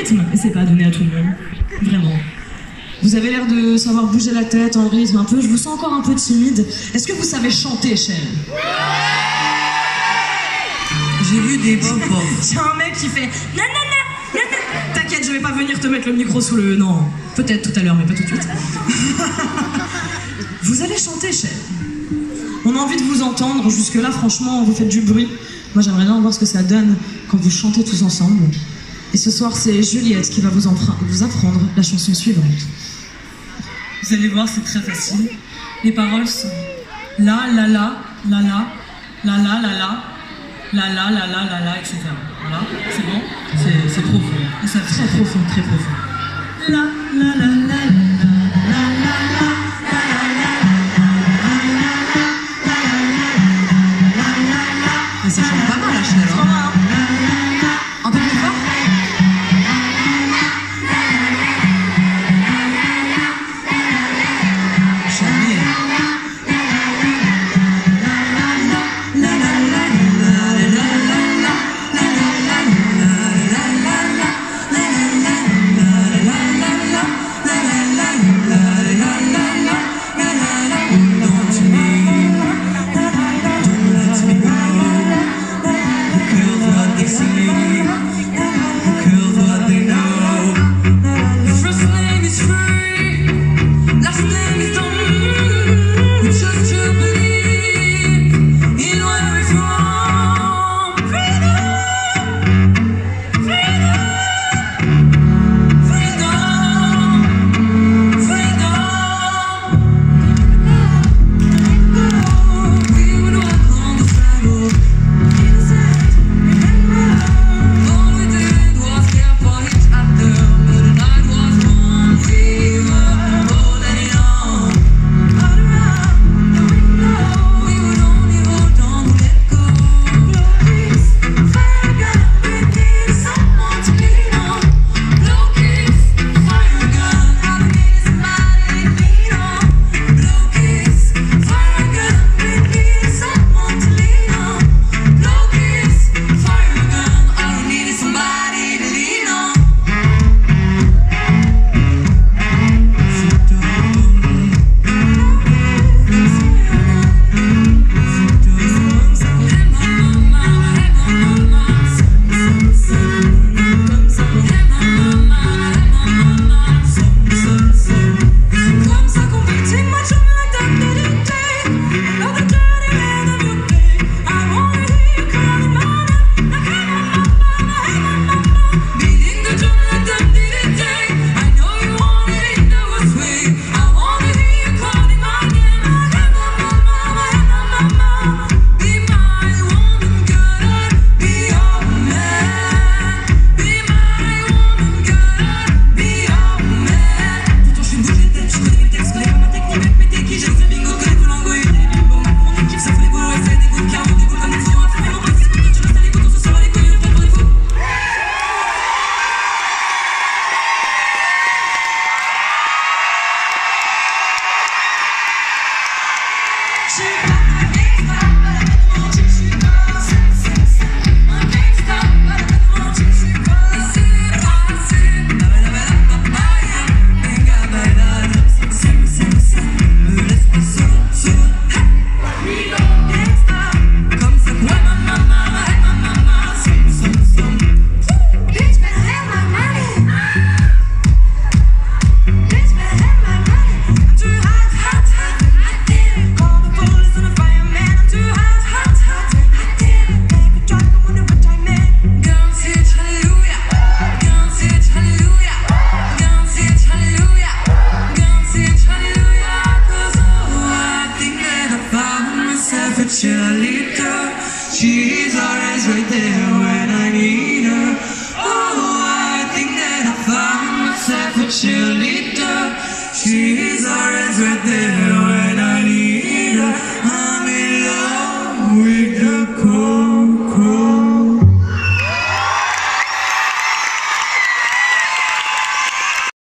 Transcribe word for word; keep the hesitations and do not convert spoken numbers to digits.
rythme, et c'est pas donné à tout le monde. Vraiment. Vous avez l'air de savoir bouger la tête en rythme un peu, je vous sens encore un peu timide. Est-ce que vous savez chanter, Shell? J'ai vu des bobos. Il y a un mec qui fait nanana, nanana. T'inquiète, je vais pas venir te mettre le micro sous le... Non, peut-être tout à l'heure, mais pas tout de suite. Vous allez chanter, Shell. On a envie de vous entendre. Jusque-là, franchement, vous faites du bruit. Moi, j'aimerais bien voir ce que ça donne quand vous chantez tous ensemble. Et ce soir, c'est Juliette qui va vous, vous apprendre la chanson suivante. Vous allez voir, c'est très facile. Les paroles sont la, la, la, la, la, la, la, la, la, la, la, la, la, la, la, et cetera. Voilà, c'est bon? C'est profond. Et ça, très profond, très profond. La, la, la, la, la, la, la. Ça chante pas mal, la Chanel. Un peu plus fort. Chanel. Cheerleader, she's always right there.